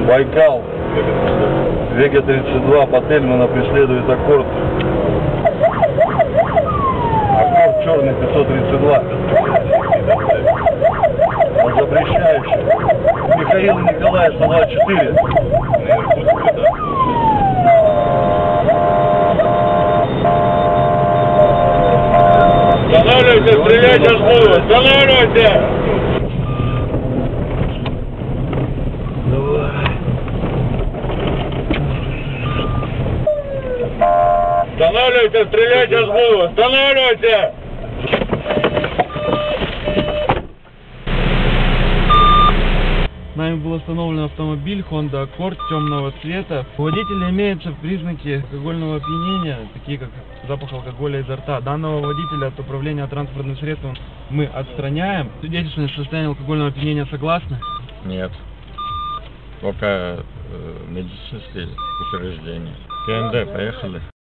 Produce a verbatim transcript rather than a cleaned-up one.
Байкал, Вега тридцать два, по Тельмана преследует Аккорд. Аккорд черный пятьсот тридцать два. Он запрещающий. Михаил Николаев сто двадцать четыре. Останавливайте, стрелять сейчас буду! Останавливайте! Давай. Останавливайте, стрелять сейчас буду! Останавливайте! Нами был остановлен автомобиль Honda Accord темного цвета. У водителя имеются признаки алкогольного опьянения, такие как запах алкоголя изо рта. Данного водителя от управления транспортным средством мы отстраняем. Свидетельственное состояние алкогольного опьянения согласны? Нет. Только э, медицинские учреждения. КНД, поехали.